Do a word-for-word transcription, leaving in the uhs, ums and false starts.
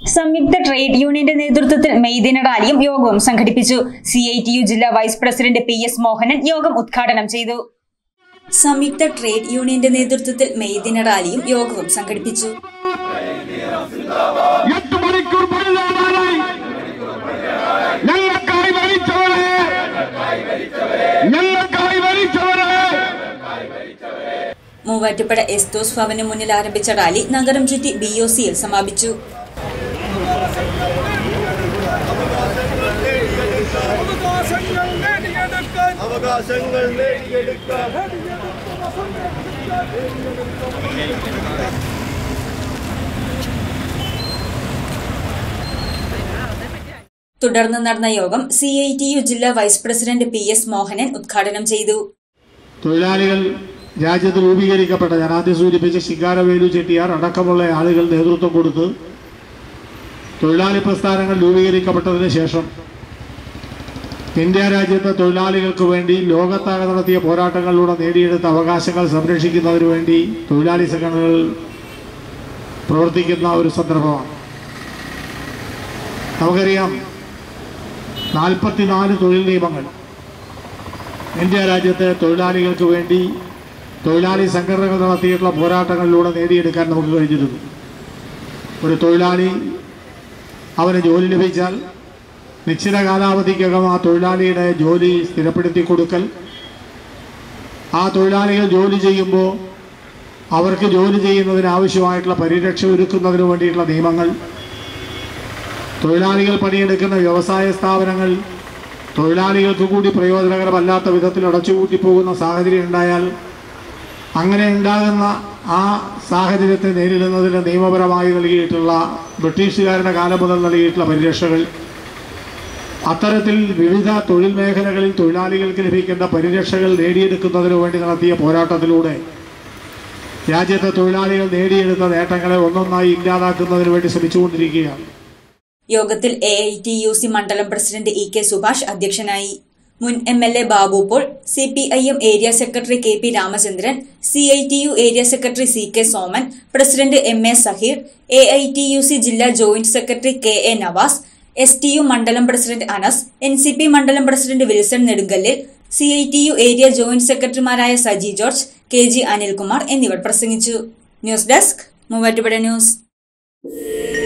സംയുക്ത ട്രേഡ് യൂണിയന്റെ നേതൃത്വത്തിൽ മെയ് ദിന റാലിയും യോഗവും സംഘടിപ്പിച്ചു. സി ഐ ടി യു ജില്ലാ vice president P S Mohanan യോഗം ഉദ്ഘാടനം ചെയ്തു. സംയുക്ത ട്രേഡ് യൂണിയന്റെ നേതൃത്വത്തിൽ മെയ് ദിന റാലിയും യോഗവും സംഘടിപ്പിച്ചു. മൂവാറ്റുപുഴ എസ്തോസ് ഭവന് മുന്നിൽ ആരംഭിച്ച റാലി നഗരം ചുറ്റി ബി ഒ സിയിൽ സമാപിച്ചു. തുടർന്ന് നടന്ന യോഗം സി ഐ ടി യു ജില്ലാ vice president P S Mohanan ഉദ്ഘാടനം ചെയ്തു. തൊഴിലാളികൾ രാജ്യത്ത് രൂപീകരിക്കപ്പെട്ട ജനാധിപത്യ സൂചിപ്പിച്ച ശിങ്കാരവേലു ചെട്ടിയാർ അടക്കമുള്ള ആളുകൾ നേതൃത്വം കൊടുത്ത് തൊഴിലാളി പ്രസ്ഥാനങ്ങൾ രൂപീകരിക്കപ്പെട്ടതിന് ശേഷം ഇന്ത്യ രാജ്യത്തെ തൊഴിലാളികൾക്ക് വേണ്ടി ലോകത്താകെ നടത്തിയ പോരാട്ടങ്ങളിലൂടെ നേടിയെടുത്ത അവകാശങ്ങൾ സംരക്ഷിക്കുന്നതിന് വേണ്ടി തൊഴിലാളി സംഘടനകൾ പ്രവർത്തിക്കുന്ന ഒരു സന്ദർഭമാണ്. നമുക്കറിയാം, നാൽപ്പത്തിനാല് തൊഴിൽ നിയമങ്ങൾ ഇന്ത്യ രാജ്യത്തെ തൊഴിലാളികൾക്ക് വേണ്ടി തൊഴിലാളി സംഘടനകൾ നടത്തിയിട്ടുള്ള പോരാട്ടങ്ങളിലൂടെ നേടിയെടുക്കാൻ നമുക്ക് കഴിഞ്ഞിരുന്നു. ഒരു തൊഴിലാളി അവന് ജോലി ലഭിച്ചാൽ നിശ്ചിത കാലാവധിക്കകം ആ തൊഴിലാളിയുടെ ജോലി സ്ഥിരപ്പെടുത്തി കൊടുക്കൽ, ആ തൊഴിലാളികൾ ജോലി ചെയ്യുമ്പോൾ അവർക്ക് ജോലി ചെയ്യുന്നതിന് ആവശ്യമായിട്ടുള്ള പരിരക്ഷ ഒരുക്കുന്നതിന് വേണ്ടിയിട്ടുള്ള നിയമങ്ങൾ, തൊഴിലാളികൾ പണിയെടുക്കുന്ന വ്യവസായ സ്ഥാപനങ്ങൾ തൊഴിലാളികൾക്ക് കൂടി പ്രയോജനകരമല്ലാത്ത വിധത്തിൽ അടച്ചുപൂട്ടി പോകുന്ന സാഹചര്യം ഉണ്ടായാൽ അങ്ങനെ ഉണ്ടാകുന്ന ആ സാഹചര്യത്തെ നേരിടുന്നതിന് നിയമപരമായി നൽകിയിട്ടുള്ള ബ്രിട്ടീഷുകാരുടെ കാലം മുതൽ നൽകിയിട്ടുള്ള പരിരക്ഷകൾ, അത്തരത്തിൽ വിവിധ തൊഴിൽ മേഖലകളിൽ തൊഴിലാളികൾക്ക് ലഭിക്കേണ്ട പരിരക്ഷകൾ നേടിയെടുക്കുന്നതിനു വേണ്ടി നടത്തിയ പോരാട്ടത്തിലൂടെ രാജ്യത്തെ തൊഴിലാളികൾ നേടിയെടുത്ത നേട്ടങ്ങളെ ഒന്നൊന്നായി ഇല്ലാതാക്കുന്നതിന് വേണ്ടി ശ്രമിച്ചുകൊണ്ടിരിക്കുകയാണ്. യോഗത്തിൽ A I T U C മണ്ഡലം പ്രസിഡന്റ് ഇ കെ സുഭാഷ് അധ്യക്ഷനായി. മുൻ M L A Babu Paul, C P I M area secretary K P Ramachandran, C I T U area secretary C K Soman, president M A Saheer, A I T U C ജില്ലാ joint secretary K A Navas, S T U മണ്ഡലം president Anas, N C P മണ്ഡലം president Wilson Nedumkallil, C I T U area joint സെക്രട്ടറിമാരായ Saji George, K G Anilkumar എന്നിവർ പ്രസംഗിച്ചു. News desk, Muvattupuzha news.